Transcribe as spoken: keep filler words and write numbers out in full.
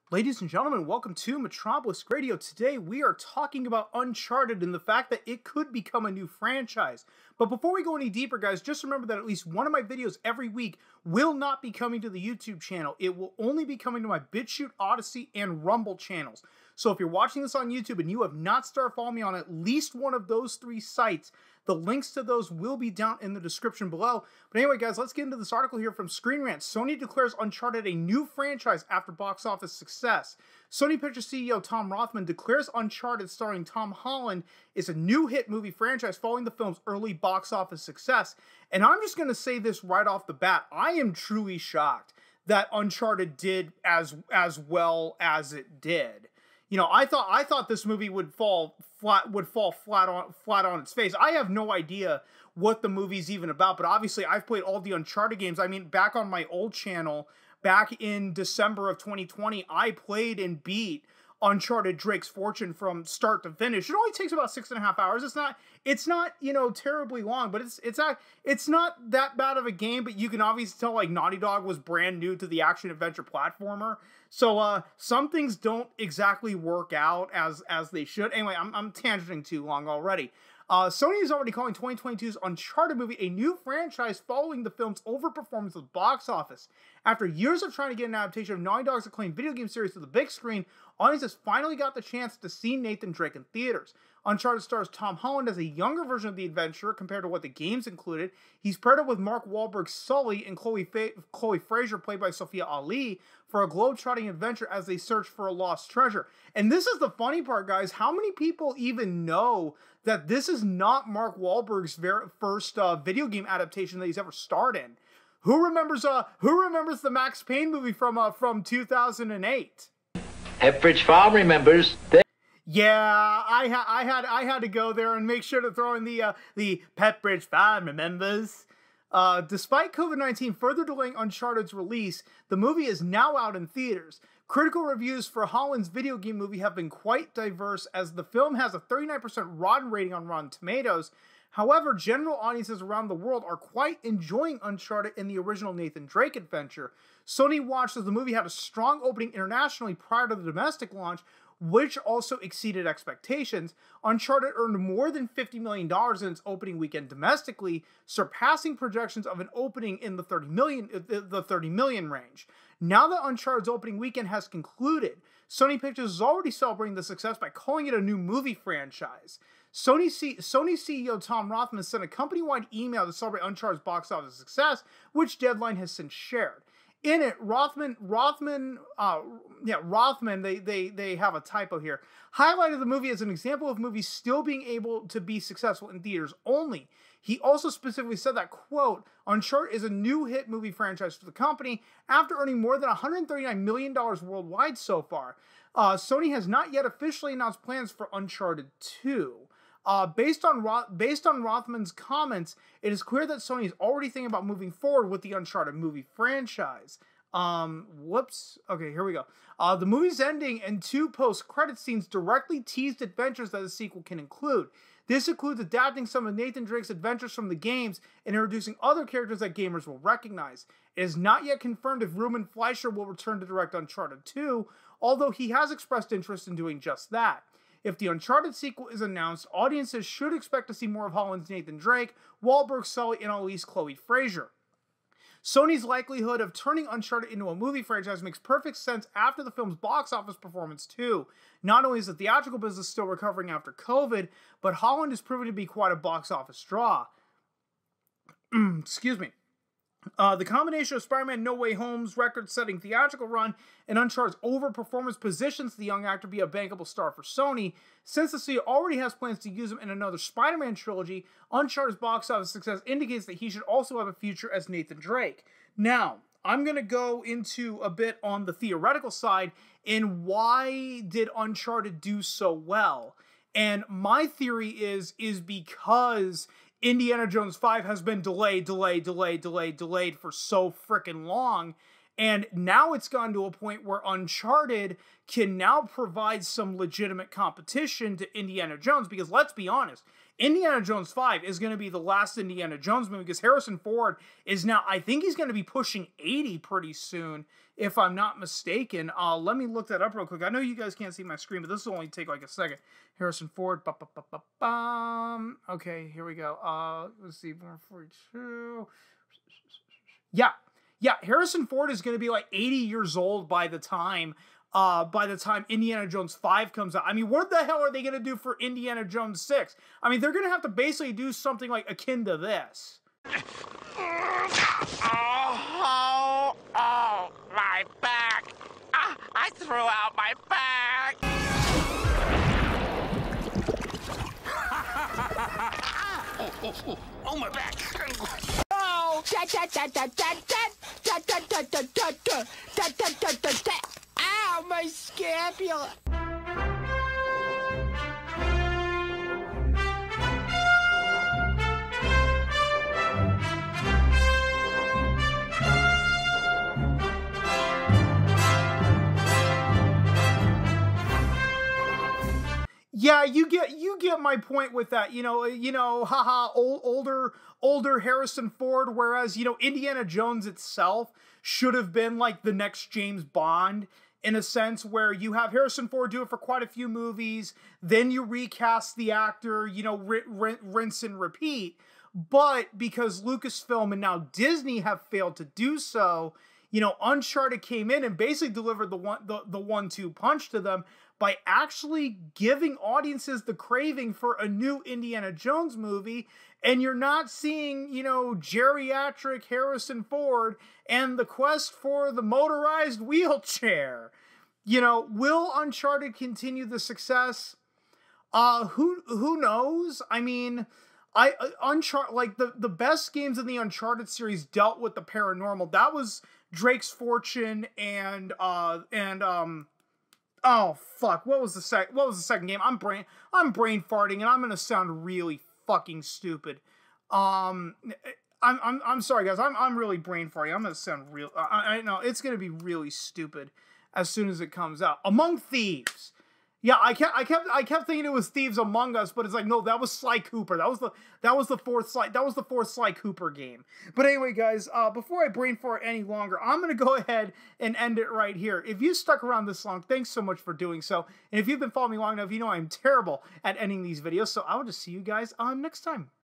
Ladies and gentlemen, welcome to Metropolis Radio. Today we are talking about Uncharted and the fact that it could become a new franchise. But before we go any deeper, guys, just remember that at least one of my videos every week will not be coming to the YouTube channel. It will only be coming to my BitChute, Odyssey, and Rumble channels. So if you're watching this on YouTube and you have not started following me on at least one of those three sites, the links to those will be down in the description below. But anyway, guys, let's get into this article here from Screen Rant. Sony declares Uncharted a new franchise after box office success. Sony Pictures C E O Tom Rothman declares Uncharted, starring Tom Holland, is a new hit movie franchise following the film's early box office success. And I'm just going to say this right off the bat. I am truly shocked that Uncharted did as, as well as it did. You know, I thought I thought this movie would fall flat would fall flat on flat on its face. I have no idea what the movie's even about, but obviously I've played all the Uncharted games. I mean, back on my old channel, back in December of twenty twenty, I played and beat Uncharted Drake's Fortune from start to finish. It only takes about six and a half hours. It's not, it's not, you know, terribly long, but it's, it's, a, it's not that bad of a game, but you can obviously tell, like, Naughty Dog was brand new to the action-adventure platformer. So, uh, some things don't exactly work out as, as they should. Anyway, I'm, I'm tangenting too long already. Uh, Sony is already calling twenty twenty-two's Uncharted movie a new franchise following the film's overperformance at the box office. After years of trying to get an adaptation of Naughty Dog's acclaimed video game series to the big screen, audiences finally got the chance to see Nathan Drake in theaters. Uncharted stars Tom Holland as a younger version of the adventurer compared to what the games included. He's paired up with Mark Wahlberg's Sully and Chloe, Fa- Chloe Fraser, played by Sophia Ali, for a globe-trotting adventure as they search for a lost treasure. And this is the funny part, guys. How many people even know that this is not Mark Wahlberg's very first uh, video game adaptation that he's ever starred in? Who remembers? Uh, who remembers the Max Payne movie from uh, from two thousand eight? Pepperidge Farm remembers. They Yeah, I had I had I had to go there and make sure to throw in the uh, the Pepperidge Farm remembers. Uh, despite COVID nineteen further delaying Uncharted's release, the movie is now out in theaters. Critical reviews for Holland's video game movie have been quite diverse, as the film has a thirty-nine percent Rotten rating on Rotten Tomatoes. However, general audiences around the world are quite enjoying Uncharted in the original Nathan Drake adventure. Sony watched as the movie had a strong opening internationally prior to the domestic launch, which also exceeded expectations. Uncharted earned more than fifty million dollars in its opening weekend domestically, surpassing projections of an opening in the thirty million, the thirty million range. Now that Uncharted's opening weekend has concluded, Sony Pictures is already celebrating the success by calling it a new movie franchise. Sony, C- Sony C E O Tom Rothman sent a company-wide email to celebrate Uncharted's box office success, which Deadline has since shared. In it, Rothman, Rothman, uh, yeah, Rothman, they, they, they have a typo here, highlighted the movie as an example of movies still being able to be successful in theaters only. He also specifically said that, quote, Uncharted is a new hit movie franchise for the company after earning more than one hundred thirty-nine million dollars worldwide so far. Uh, Sony has not yet officially announced plans for Uncharted two. Uh, based on Roth- based on Rothman's comments, it is clear that Sony is already thinking about moving forward with the Uncharted movie franchise. Um, whoops. Okay, here we go. Uh, the movie's ending and two post-credit scenes directly teased adventures that the sequel can include. This includes adapting some of Nathan Drake's adventures from the games and introducing other characters that gamers will recognize. It is not yet confirmed if Ruben Fleischer will return to direct Uncharted two, although he has expressed interest in doing just that. If the Uncharted sequel is announced, audiences should expect to see more of Holland's Nathan Drake, Wahlberg's Sully, and Ali's Chloe Fraser. Sony's likelihood of turning Uncharted into a movie franchise makes perfect sense after the film's box office performance too. Not only is the theatrical business still recovering after COVID, but Holland is proving to be quite a box office draw. Excuse me. Uh, the combination of Spider-Man No Way Home's record-setting theatrical run and Uncharted's overperformance positions the young actor to be a bankable star for Sony. Since the studio already has plans to use him in another Spider-Man trilogy, Uncharted's box office success indicates that he should also have a future as Nathan Drake. Now, I'm going to go into a bit on the theoretical side in why did Uncharted do so well. And my theory is, is because Indiana Jones five has been delayed, delayed, delayed, delayed, delayed for so freaking long. And now it's gone to a point where Uncharted can now provide some legitimate competition to Indiana Jones. Because let's be honest, Indiana Jones five is going to be the last Indiana Jones movie because Harrison Ford is now, I think he's going to be pushing eighty pretty soon, if I'm not mistaken. Uh, let me look that up real quick. I know you guys can't see my screen, but this will only take like a second. Harrison Ford. Ba, ba, ba, ba, bum. Okay, here we go. Uh, let's see. one forty-two. Yeah. Yeah, Harrison Ford is going to be like eighty years old by the time uh, by the time Indiana Jones five comes out. I mean, what the hell are they going to do for Indiana Jones six? I mean, they're going to have to basically do something like akin to this. Oh, oh, my back. Ah, I threw out my back. oh, oh, oh, oh, my back. Oh, da da da da da da da da da da da da da da da da. Ow, my scapula. Yeah, you get you get my point with that. You know, you know, haha, old, older older Harrison Ford, whereas, you know, Indiana Jones itself should have been like the next James Bond in a sense, where you have Harrison Ford do it for quite a few movies, then you recast the actor, you know, r- r- rinse and repeat. But because Lucasfilm and now Disney have failed to do so, you know, Uncharted came in and basically delivered the one the, the one-two punch to them by actually giving audiences the craving for a new Indiana Jones movie, and you're not seeing, you know, geriatric Harrison Ford and the quest for the motorized wheelchair. You know, will Uncharted continue the success? Uh, who who knows? I mean, I uh, Uncharted, like the the best games in the Uncharted series dealt with the paranormal. That was Drake's Fortune and uh and um. Oh fuck! What was the sec? What was the second game? I'm brain. I'm brain farting, and I'm gonna sound really fucking stupid. Um, I'm I'm I'm sorry, guys. I'm I'm really brain farting. I'm gonna sound real. I, I know it's gonna be really stupid as soon as it comes out. Among Thieves. Yeah, I kept I kept I kept thinking it was Thieves Among Us, but it's like, no, that was Sly Cooper. That was the that was the fourth Sly that was the fourth Sly Cooper game. But anyway, guys, uh, before I brain fart any longer, I'm gonna go ahead and end it right here. If you stuck around this long, thanks so much for doing so. And if you've been following me long enough, you know I'm terrible at ending these videos. So I will just see you guys on next time.